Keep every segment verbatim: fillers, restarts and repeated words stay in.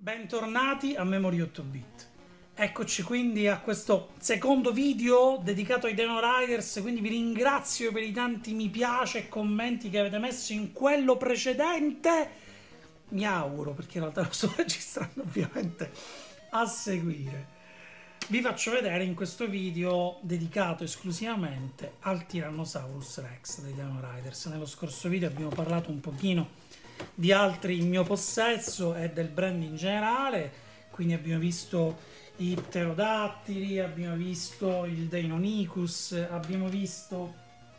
Bentornati a Memory otto bit. Eccoci quindi a questo secondo video dedicato ai Dino Riders, quindi vi ringrazio per i tanti mi piace e commenti che avete messo in quello precedente. Mi auguro, perché in realtà lo sto registrando ovviamente a seguire. Vi faccio vedere in questo video dedicato esclusivamente al Tyrannosaurus Rex dei Dino Riders. Nello scorso video abbiamo parlato un pochino di altri in mio possesso e del brand in generale, quindi abbiamo visto i pterodattili, abbiamo visto il Deinonychus, abbiamo visto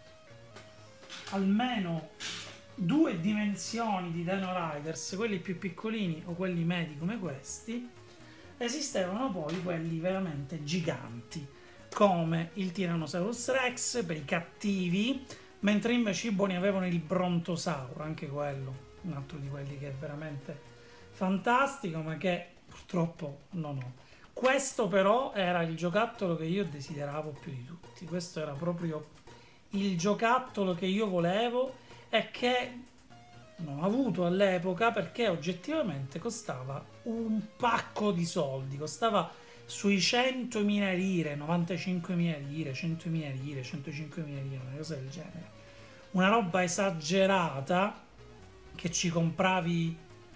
almeno due dimensioni di Dino Riders, quelli più piccolini o quelli medi come questi. Esistevano poi quelli veramente giganti come il Tyrannosaurus Rex per i cattivi, mentre invece i buoni avevano il Brontosauro, anche quello un altro di quelli che è veramente fantastico, ma che purtroppo non ho. Questo però era il giocattolo che io desideravo più di tutti. Questo era proprio il giocattolo che io volevo e che non ho avuto all'epoca perché oggettivamente costava un pacco di soldi. Costava sui centomila lire, novantacinquemila lire, centomila lire, centocinquemila lire, una cosa del genere. Una roba esagerata che ci compravi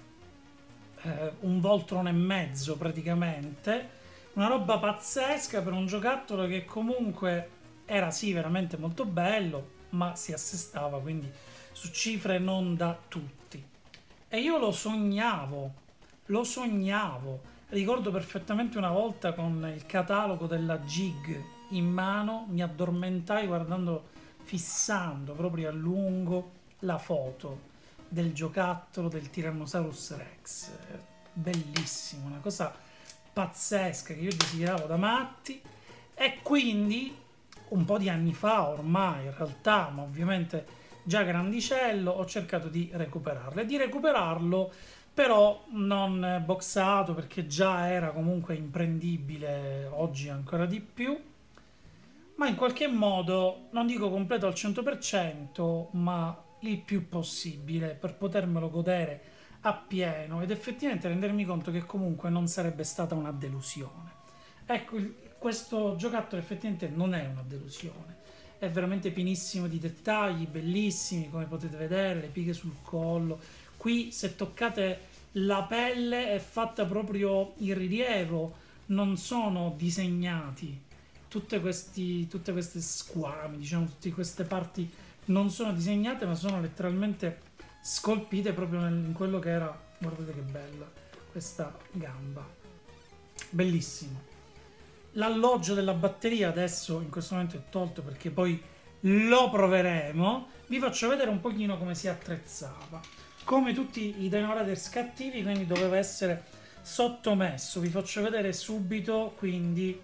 eh, un Voltron e mezzo praticamente, una roba pazzesca per un giocattolo che comunque era sì veramente molto bello, ma si assestava quindi su cifre non da tutti. E io lo sognavo, lo sognavo. Ricordo perfettamente una volta con il catalogo della Gig in mano, mi addormentai guardando, fissando proprio a lungo la foto del giocattolo del Tyrannosaurus Rex. Bellissimo, una cosa pazzesca che io desideravo da matti. E quindi un po' di anni fa ormai in realtà, ma ovviamente già grandicello, ho cercato di recuperarlo e di recuperarlo però non boxato, perché già era comunque imprendibile, oggi ancora di più, ma in qualche modo, non dico completo al cento per cento, ma il più possibile per potermelo godere appieno ed effettivamente rendermi conto che comunque non sarebbe stata una delusione. Ecco, il, questo giocattolo effettivamente non è una delusione, è veramente pienissimo di dettagli, bellissimi, come potete vedere, le pieghe sul collo. Qui se toccate la pelle è fatta proprio in rilievo, non sono disegnati. Tutte, questi, tutte queste squami, diciamo, tutte queste parti non sono disegnate, ma sono letteralmente scolpite proprio nel, in quello che era. Guardate che bella questa gamba, bellissimo. L'alloggio della batteria adesso in questo momento è tolto perché poi lo proveremo. Vi faccio vedere un pochino come si attrezzava. Come tutti i Dino Riders cattivi, quindi doveva essere sottomesso. Vi faccio vedere subito quindi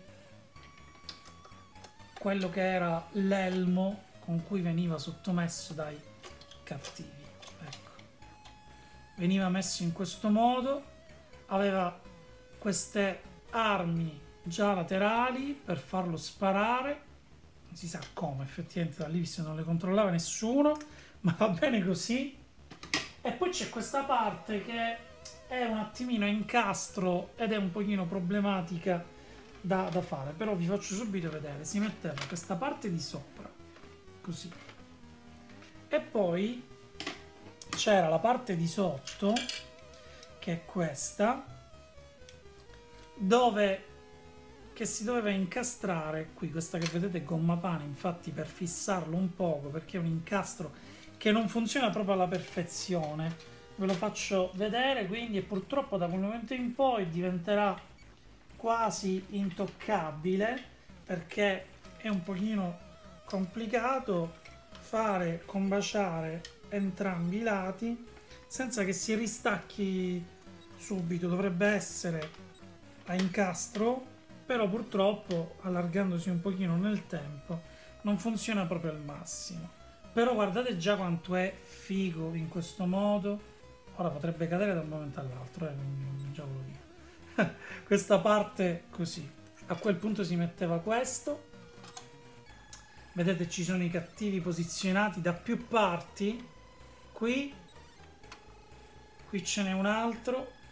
quello che era l'elmo con cui veniva sottomesso dai cattivi. Ecco. Veniva messo in questo modo, aveva queste armi già laterali per farlo sparare, non si sa come effettivamente da lì, visto che non le controllava nessuno, ma va bene così. E poi c'è questa parte che è un attimino a incastro ed è un pochino problematica da, da fare, però vi faccio subito vedere. Si metteva questa parte di sopra così e poi c'era la parte di sotto che è questa, dove che si doveva incastrare qui, questa che vedete è gomma pane, infatti, per fissarlo un poco, perché è un incastro che non funziona proprio alla perfezione. Ve lo faccio vedere quindi, e purtroppo da quel momento in poi diventerà quasi intoccabile perché è un pochino complicato fare combaciare entrambi i lati senza che si ristacchi subito. Dovrebbe essere a incastro, però purtroppo allargandosi un pochino nel tempo non funziona proprio al massimo. Però guardate già quanto è figo in questo modo. Ora potrebbe cadere da un momento all'altro, eh, non, già ve lo dico. Questa parte così, a quel punto si metteva questo. Vedete, ci sono i cattivi posizionati da più parti. Qui, qui ce n'è un altro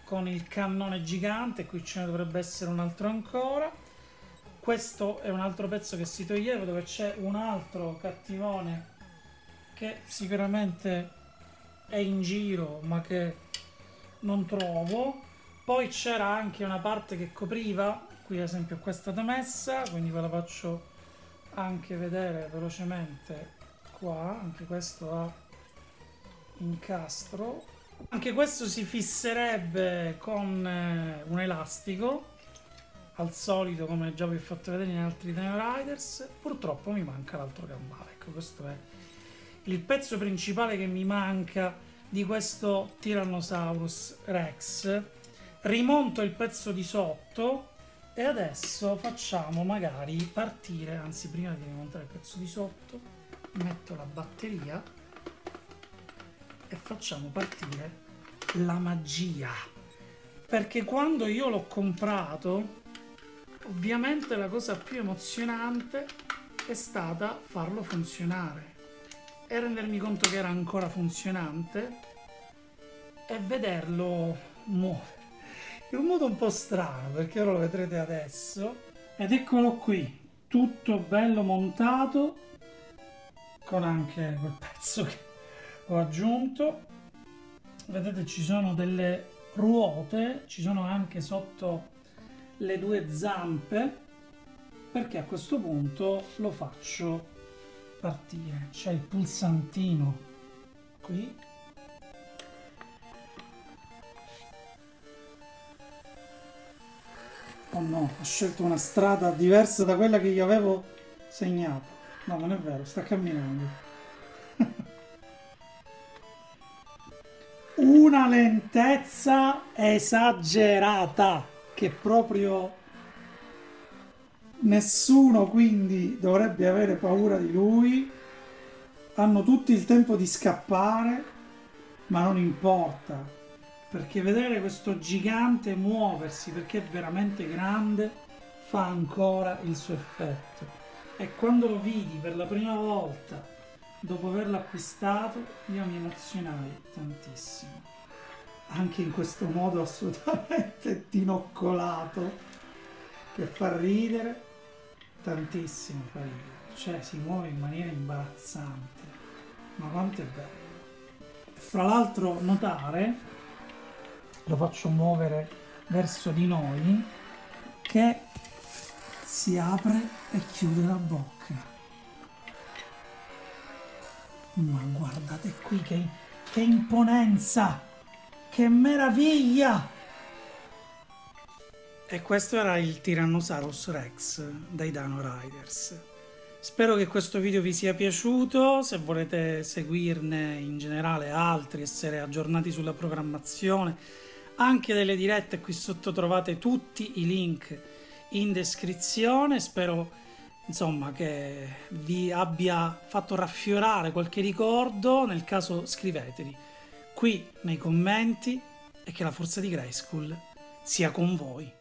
con il cannone gigante, qui ce ne dovrebbe essere un altro ancora. Questo è un altro pezzo che si toglieva, dove c'è un altro cattivone che sicuramente è in giro ma che non trovo. Poi c'era anche una parte che copriva, qui ad esempio questa da messa, quindi ve la faccio anche vedere velocemente qua. Anche questo ha incastro. Anche questo si fisserebbe con eh, un elastico, al solito, come già vi ho fatto vedere in altri Dino Riders. Purtroppo mi manca l'altro gambale. Ecco, questo è il pezzo principale che mi manca di questo Tyrannosaurus Rex. Rimonto il pezzo di sotto e adesso facciamo magari partire, anzi prima di rimontare il pezzo di sotto, metto la batteria e facciamo partire la magia, perché quando io l'ho comprato ovviamente la cosa più emozionante è stata farlo funzionare e rendermi conto che era ancora funzionante e vederlo muovere in un modo un po' strano, perché ora lo vedrete adesso. Ed eccolo qui, tutto bello montato, con anche quel pezzo che ho aggiunto. Vedete, ci sono delle ruote, ci sono anche sotto le due zampe, perché a questo punto lo faccio partire. C'è il pulsantino qui, oh no, ho scelto una strada diversa da quella che io avevo segnato. No, non è vero, sta camminando. Una lentezza esagerata che proprio nessuno quindi dovrebbe avere paura di lui. Hanno tutti il tempo di scappare, ma non importa, perché vedere questo gigante muoversi, perché è veramente grande, fa ancora il suo effetto. E quando lo vidi per la prima volta dopo averlo acquistato, io mi emozionai tantissimo, anche in questo modo assolutamente dinoccolato, che fa ridere tantissimo, fa ridere. Cioè si muove in maniera imbarazzante, ma quanto è bello. Fra l'altro notare, lo faccio muovere verso di noi, che si apre e chiude la bocca. Ma guardate qui che, che imponenza, che meraviglia! E questo era il Tyrannosaurus Rex dai Dino Riders. Spero che questo video vi sia piaciuto. Se volete seguirne in generale altri, essere aggiornati sulla programmazione, anche delle dirette, qui sotto trovate tutti i link in descrizione. Spero insomma che vi abbia fatto raffiorare qualche ricordo. Nel caso scriveteli qui nei commenti e che la forza di Grayskull sia con voi.